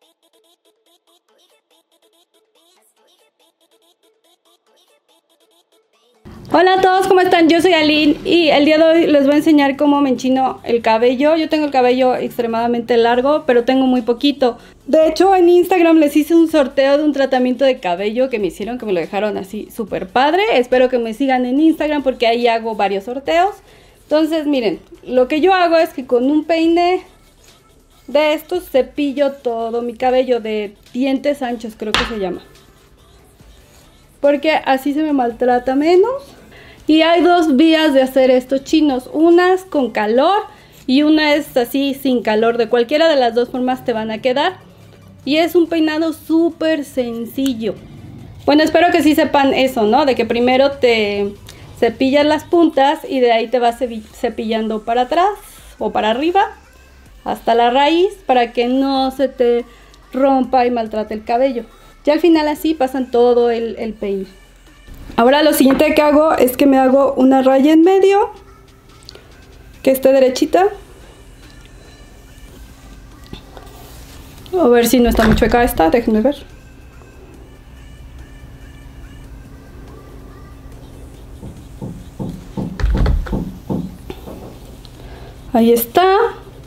Hola a todos, ¿cómo están? Yo soy Aline y el día de hoy les voy a enseñar cómo me enchino el cabello. Yo tengo el cabello extremadamente largo, pero tengo muy poquito. De hecho, en Instagram les hice un sorteo de un tratamiento de cabello que me hicieron, que me lo dejaron así súper padre. Espero que me sigan en Instagram porque ahí hago varios sorteos. Entonces, miren, lo que yo hago es que con un peine de estos cepillo todo mi cabello de dientes anchos, creo que se llama. Porque así se me maltrata menos. Y hay dos vías de hacer estos chinos. Una es con calor y una es así sin calor. De cualquiera de las dos formas te van a quedar. Y es un peinado súper sencillo. Bueno, espero que sí sepan eso, ¿no? De que primero te cepillas las puntas y de ahí te vas cepillando para atrás o para arriba hasta la raíz para que no se te rompa y maltrate el cabello. Ya al final así pasan todo el peine. Ahora lo siguiente que hago es que me hago una raya en medio que esté derechita. A ver si no está muy chueca esta, déjenme ver. Ahí está.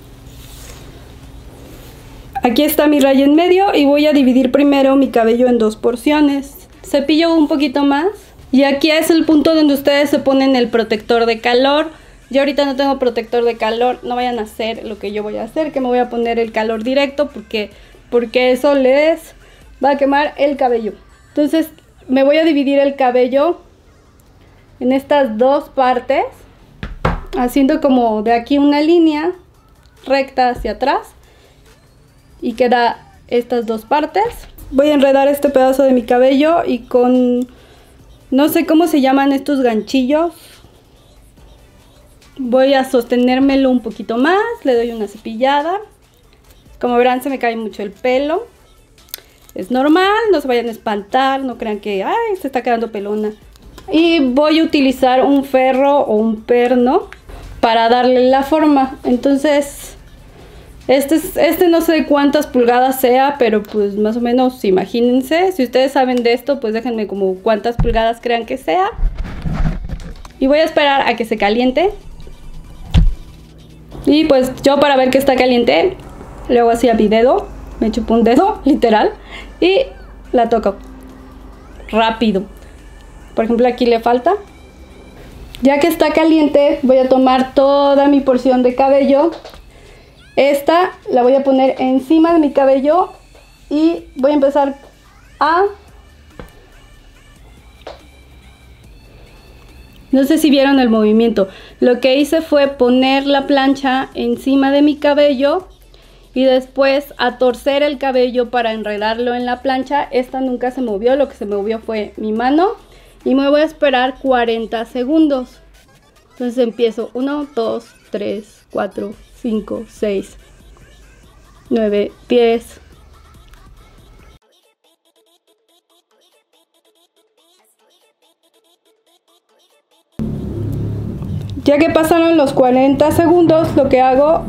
Aquí está mi raya en medio y voy a dividir primero mi cabello en dos porciones. Cepillo un poquito más. Y aquí es el punto donde ustedes se ponen el protector de calor. Yo ahorita no tengo protector de calor, no vayan a hacer lo que yo voy a hacer, que me voy a poner el calor directo porque eso les va a quemar el cabello. Entonces me voy a dividir el cabello en estas dos partes, haciendo como de aquí una línea recta hacia atrás y queda estas dos partes. Voy a enredar este pedazo de mi cabello y con... no sé cómo se llaman estos ganchillos. Voy a sostenérmelo un poquito más. Le doy una cepillada. Como verán, se me cae mucho el pelo. Es normal, no se vayan a espantar. No crean que ay, se está quedando pelona. Y voy a utilizar un ferro o un perno para darle la forma. Entonces, este no sé cuántas pulgadas sea, pero pues más o menos imagínense. Si ustedes saben de esto, pues déjenme como cuántas pulgadas crean que sea. Y voy a esperar a que se caliente. Y pues yo, para ver que está caliente, le hago así a mi dedo. Me chupo un dedo, literal. Y la toco rápido. Por ejemplo, aquí le falta. Ya que está caliente, voy a tomar toda mi porción de cabello. Esta la voy a poner encima de mi cabello y voy a empezar a... no sé si vieron el movimiento. Lo que hice fue poner la plancha encima de mi cabello y después a torcer el cabello para enredarlo en la plancha. Esta nunca se movió, lo que se movió fue mi mano. Y me voy a esperar 40 segundos. Entonces empiezo 1, 2, 3, 4, 5, 6, 9, 10. Ya que pasaron los 40 segundos, lo que hago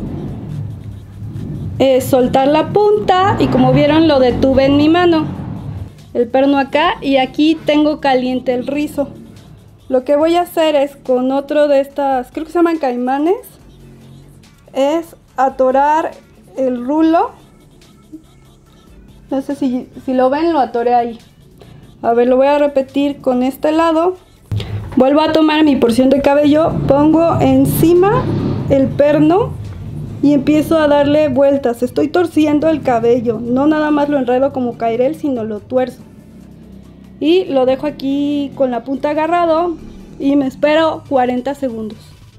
es soltar la punta y como vieron lo detuve en mi mano. El perno acá y aquí tengo caliente el rizo. Lo que voy a hacer es con otro de estas, creo que se llaman caimanes, es atorar el rulo. No sé si lo ven, lo atoré ahí. A ver, lo voy a repetir con este lado. Vuelvo a tomar mi porción de cabello, pongo encima el perno y empiezo a darle vueltas. Estoy torciendo el cabello, no nada más lo enredo como cairel, sino lo tuerzo. Y lo dejo aquí con la punta agarrado y me espero 40 segundos.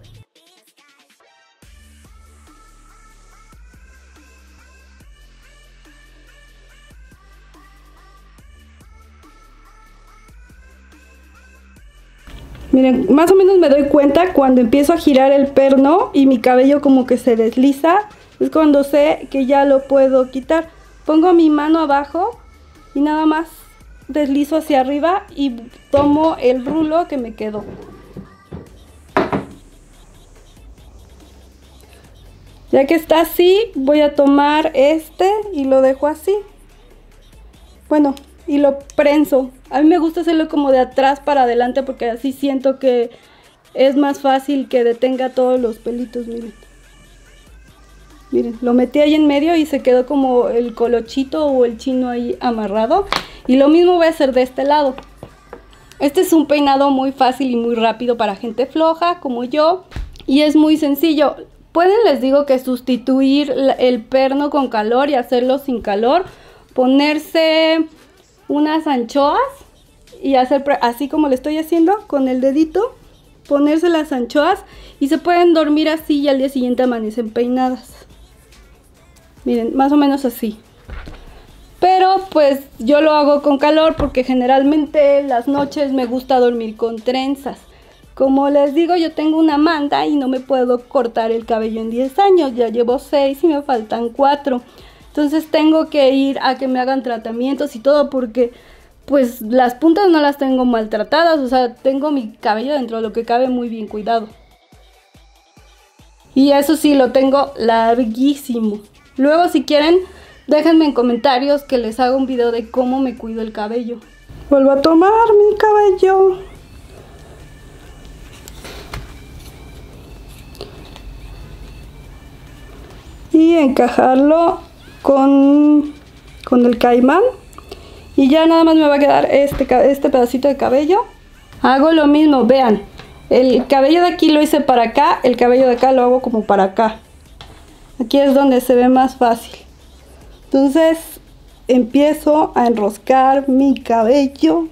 Miren, más o menos me doy cuenta cuando empiezo a girar el perno y mi cabello como que se desliza. Es cuando sé que ya lo puedo quitar. Pongo mi mano abajo y nada más deslizo hacia arriba y tomo el rulo que me quedó. Ya que está así, voy a tomar este y lo dejo así. Bueno, y lo prenso. A mí me gusta hacerlo como de atrás para adelante porque así siento que es más fácil que detenga todos los pelitos, miren. Miren, lo metí ahí en medio y se quedó como el colochito o el chino ahí amarrado. Y lo mismo voy a hacer de este lado. Este es un peinado muy fácil y muy rápido para gente floja como yo. Y es muy sencillo. Pueden, les digo, que sustituir el perno con calor y hacerlo sin calor. Ponerse unas anchoas y hacer así como le estoy haciendo con el dedito. Ponerse las anchoas y se pueden dormir así y al día siguiente amanecen peinadas. Miren, más o menos así. Pero pues yo lo hago con calor porque generalmente las noches me gusta dormir con trenzas. Como les digo, yo tengo una manta y no me puedo cortar el cabello en 10 años. Ya llevo 6 y me faltan 4. Entonces tengo que ir a que me hagan tratamientos y todo porque pues las puntas no las tengo maltratadas. O sea, tengo mi cabello dentro de lo que cabe muy bien cuidado. Y eso sí, lo tengo larguísimo. Luego si quieren, déjenme en comentarios que les haga un video de cómo me cuido el cabello. Vuelvo a tomar mi cabello. Y encajarlo con el caimán. Y ya nada más me va a quedar este pedacito de cabello. Hago lo mismo, vean. El cabello de aquí lo hice para acá, el cabello de acá lo hago como para acá. Aquí es donde se ve más fácil. Entonces empiezo a enroscar mi cabello.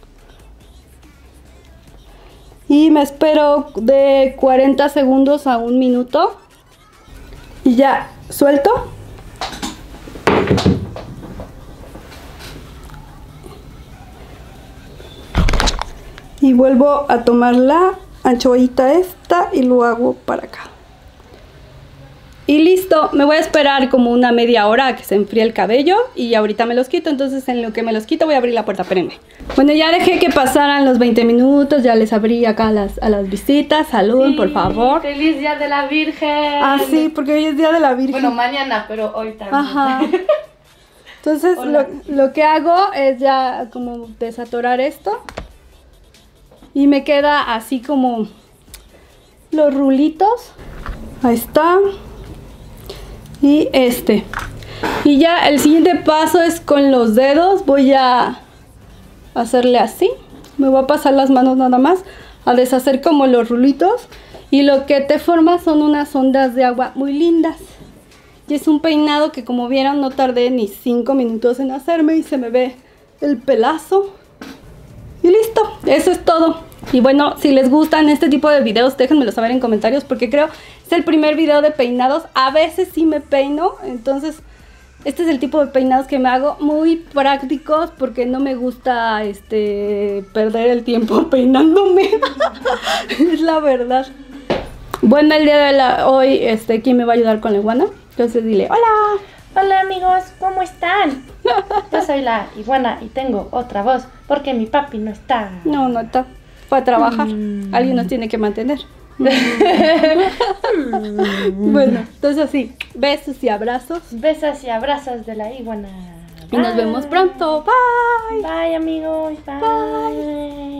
Y me espero de 40 segundos a 1 minuto. Y ya, suelto. Y vuelvo a tomar la anchoita esta y lo hago para acá. Y listo, me voy a esperar como una media hora a que se enfríe el cabello y ahorita me los quito. Entonces en lo que me los quito voy a abrir la puerta, espérenme. Bueno, ya dejé que pasaran los 20 minutos, ya les abrí acá a las visitas. Saluden, sí, por favor. ¡Feliz Día de la Virgen! Ah, sí, porque hoy es Día de la Virgen. Bueno, mañana, pero hoy también. Ajá. Entonces lo que hago es ya como desatorar esto. Y me queda así como los rulitos. Ahí está. Y este. Y ya el siguiente paso es con los dedos. Voy a hacerle así. Me voy a pasar las manos nada más a deshacer como los rulitos. Y lo que te forma son unas ondas de agua muy lindas. Y es un peinado que, como vieron, no tardé ni 5 minutos en hacerme. Y se me ve el pelazo. Y listo, eso es todo. Y bueno, si les gustan este tipo de videos, déjenmelo saber en comentarios, porque creo que es el primer video de peinados. A veces sí me peino, entonces este es el tipo de peinados que me hago, muy prácticos, porque no me gusta perder el tiempo peinándome. Es la verdad. Bueno, el día de hoy, ¿quién me va a ayudar con la iguana? Entonces dile, hola. Hola amigos, ¿cómo están? Yo soy la iguana y tengo otra voz porque mi papi no está. No está. Fue a trabajar. Alguien nos tiene que mantener. Bueno, entonces así, besos y abrazos. Besos y abrazos de la iguana. Y nos vemos pronto. Bye. Bye amigos. Bye.